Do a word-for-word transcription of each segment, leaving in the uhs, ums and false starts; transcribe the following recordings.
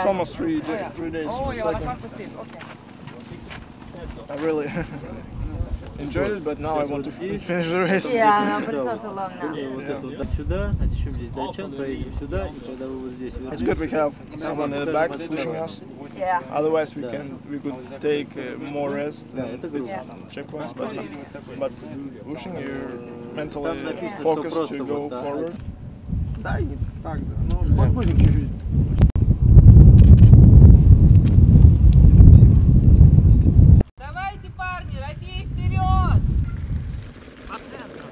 It's almost three, day, oh, yeah. three days. Oh, yeah, like I can't perceive. Okay. I really enjoyed it, but now I want to finish the race. Yeah, no, but it's also long now. It's good we have someone in the back pushing us. Yeah. Otherwise, we can we could take uh, more rest and Yeah. checkpoints, but but pushing you're mentally focused to go forward. Да, и так, да. Ну, подгрузим чуть-чуть. Давайте, парни, Россия вперед! По центру.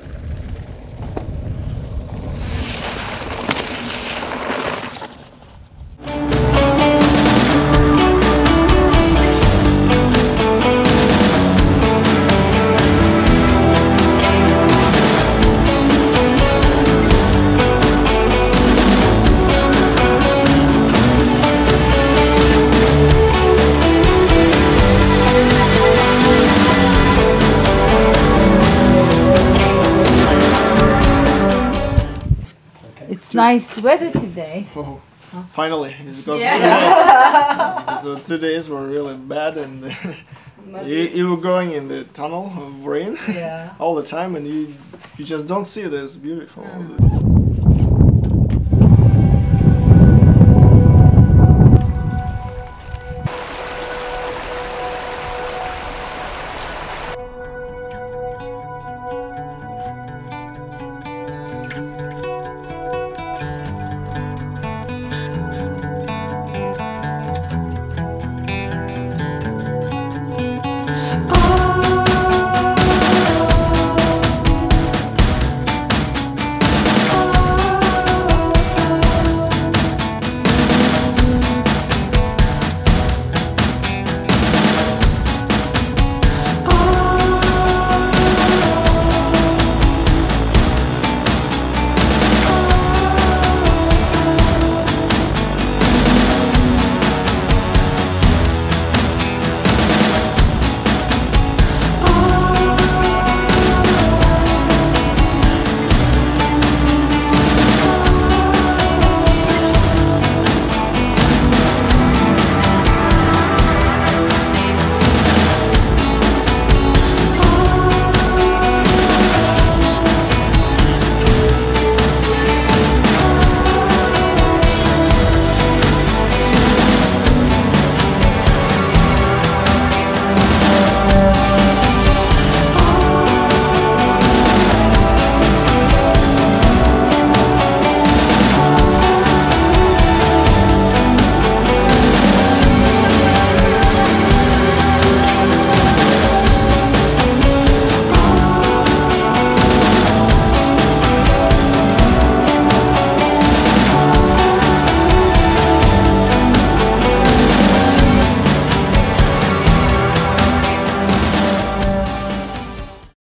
It's nice weather today. Oh, finally, because Yeah. two, the two days were really bad, and you, you were going in the tunnel of rain Yeah. all the time, and you you just don't see this beautiful. Mm.